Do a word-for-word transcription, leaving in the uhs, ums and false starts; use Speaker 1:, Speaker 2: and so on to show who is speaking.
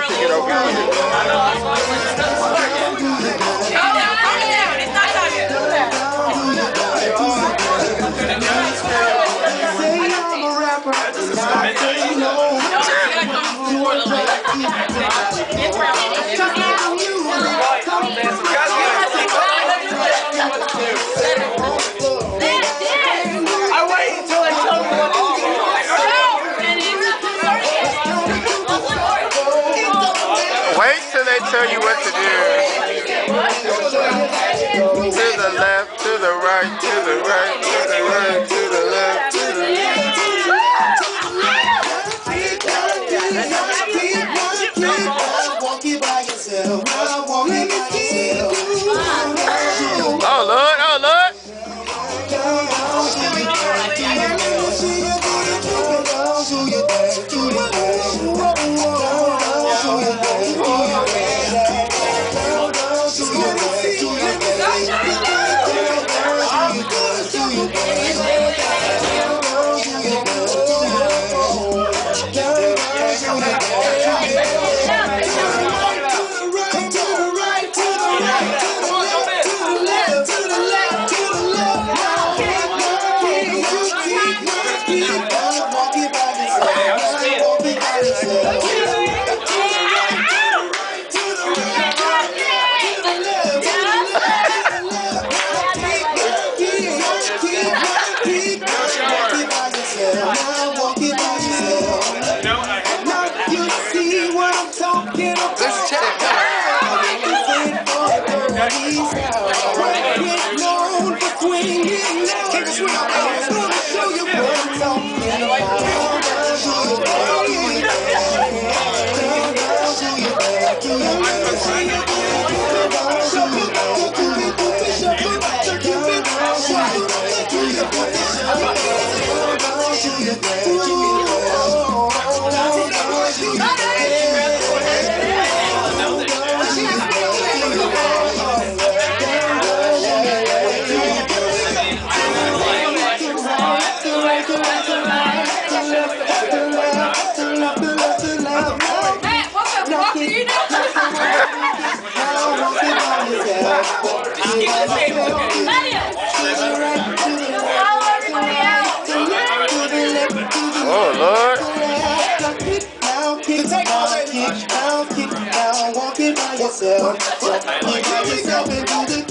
Speaker 1: get over here. Wait till they tell you what to do. To the left, to the right, to the right, to the right, to the left, to the left. Oh Lord, oh Lord. Oh Lord. Walk it by yourself.